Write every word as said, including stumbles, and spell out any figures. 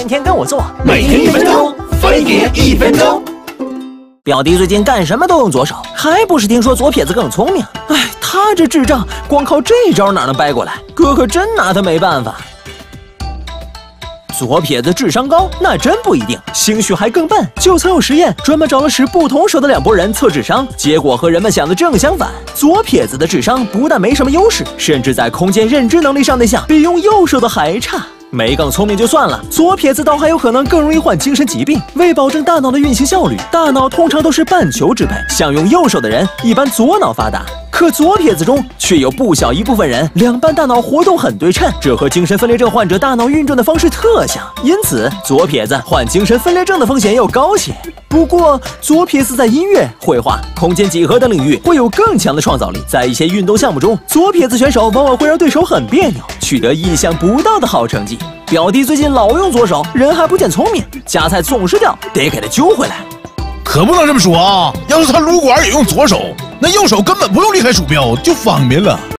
天天跟我做， 每天一分钟，飞碟一分钟。 表弟最近干什么都用左手，还不是听说左撇子更聪明？哎，他这智障，光靠这招哪能掰过来？哥可真拿他没办法。左撇子智商高，那真不一定，兴许还更笨。就曾有实验，专门找了使不同手的两拨人测智商，结果和人们想的正相反。左撇子的智商不但没什么优势，甚至在空间认知能力上那项比用右手的还差。没更聪明就算了，左撇子倒还有可能更容易患精神疾病。为保证大脑的运行效率，大脑通常都是半球支配，像用右手的人一般左脑发达。可左撇子中却有不小一部分人两半大脑活动很对称，这和精神分裂症患者大脑运转的方式特像，因此左撇子患精神分裂症的风险要高些。不过左撇子在音乐、绘画、空间几何等领域会有更强的创造力，在一些运动项目中，左撇子选手往往会让对手很别扭，取得意想不到的好成绩。表弟最近老用左手，人还不见聪明，夹菜总是掉，得给他揪回来。 可不能这么说啊！要是他撸管也用左手，那右手根本不用离开鼠标就方便了。